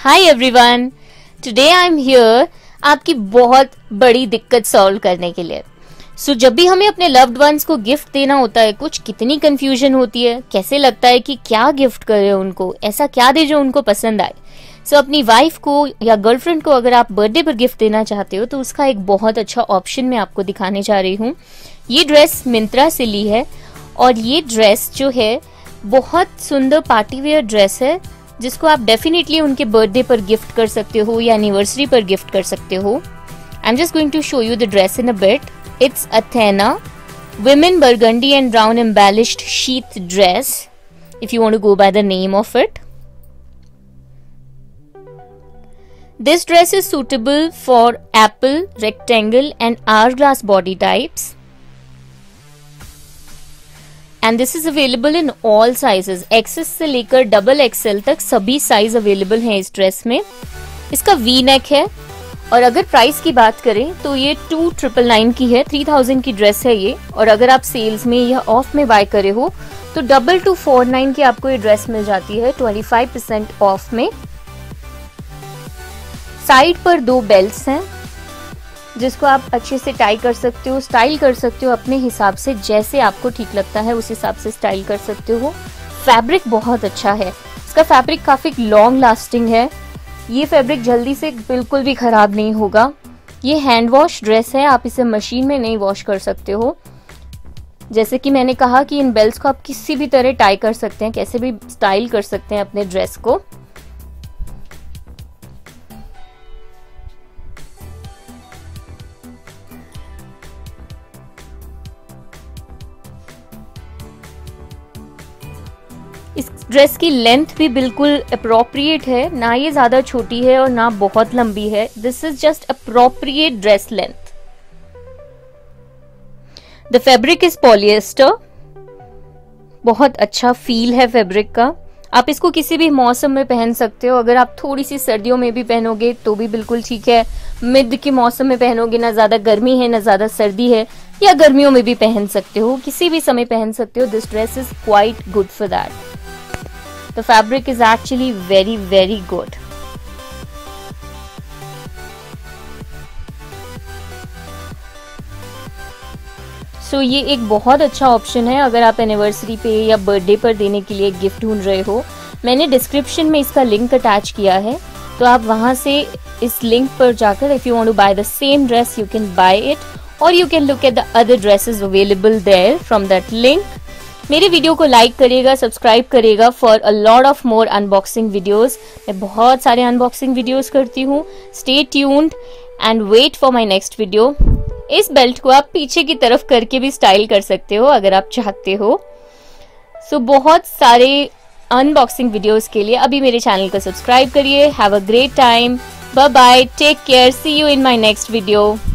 Hi everyone, today I am here आपकी बहुत बड़ी दिक्कत सॉल्व करने के लिए। जब भी हमें अपने लव्ड वंस को गिफ्ट देना होता है, कुछ कितनी कंफ्यूजन होती है, कैसे लगता है कि क्या गिफ्ट करें उनको, ऐसा क्या दे जो उनको पसंद आए। अपनी वाइफ को या गर्लफ्रेंड को अगर आप बर्थडे पर गिफ्ट देना चाहते हो तो उसका एक बहुत अच्छा ऑप्शन मैं आपको दिखाने जा रही हूँ। ये ड्रेस मिंत्रा से ली है और ये ड्रेस जो है बहुत सुंदर पार्टी वेयर ड्रेस है जिसको आप डेफिनेटली उनके बर्थडे पर गिफ्ट कर सकते हो या एनिवर्सरी पर गिफ्ट कर सकते हो। I am just going to show you the dress in a bit. It's Athena women burgundy and brown embellished sheath dress, if you want to go by the name of it. This dress is suitable for apple, rectangle and hourglass body types. And this is available in all sizes. XS से लेकर XXL तक सभी size available हैं इस dress में। इसका V neck है और अगर प्राइस की बात करें तो ये 2999 की है, 3000 की ड्रेस है ये। और अगर आप सेल्स में या ऑफ में बाय करे हो तो 2249 की आपको ये ड्रेस मिल जाती है 25% ऑफ में। साइड पर 2 बेल्ट्स हैं जिसको आप अच्छे से टाई कर सकते हो, स्टाइल कर सकते हो अपने हिसाब से, जैसे आपको ठीक लगता है उस हिसाब से स्टाइल कर सकते हो। फैब्रिक बहुत अच्छा है, इसका फैब्रिक काफी लॉन्ग लास्टिंग है। ये फैब्रिक जल्दी से बिल्कुल भी खराब नहीं होगा। ये हैंड वॉश ड्रेस है, आप इसे मशीन में नहीं वॉश कर सकते हो। जैसे कि मैंने कहा कि इन बेल्ट्स को आप किसी भी तरह टाई कर सकते हैं, कैसे भी स्टाइल कर सकते हैं अपने ड्रेस को। इस ड्रेस की लेंथ भी बिल्कुल अप्रोप्रिएट है, ना ये ज्यादा छोटी है और ना बहुत लंबी है। This is just appropriate dress length. The fabric is polyester, बहुत अच्छा फील है फैब्रिक का। आप इसको किसी भी मौसम में पहन सकते हो। अगर आप थोड़ी सी सर्दियों में भी पहनोगे तो भी बिल्कुल ठीक है। मिड के मौसम में पहनोगे, ना ज्यादा गर्मी है ना ज्यादा सर्दी है, या गर्मियों में भी पहन सकते हो, किसी भी समय पहन सकते हो। This dress is quite good for that. The fabric is actually very good. ये एक बहुत अच्छा ऑप्शन है अगर आप एनिवर्सरी पे या बर्थडे पर देने के लिए गिफ्ट ढूंढ रहे हो। मैंने डिस्क्रिप्शन में इसका लिंक अटैच किया है, तो आप वहां से इस लिंक पर जाकर if you want to buy the same dress you can buy it और you can look at the other dresses available there from that link. मेरे वीडियो को लाइक करिएगा, सब्सक्राइब करिएगा for a lot of more unboxing videos. मैं बहुत सारे unboxing videos करती हूँ। Stay tuned and wait for my next video. इस बेल्ट को आप पीछे की तरफ करके भी स्टाइल कर सकते हो अगर आप चाहते हो। बहुत सारे अनबॉक्सिंग वीडियोस के लिए अभी मेरे चैनल को सब्सक्राइब करिए। Have a great time, bye bye, take care, see you in my next video.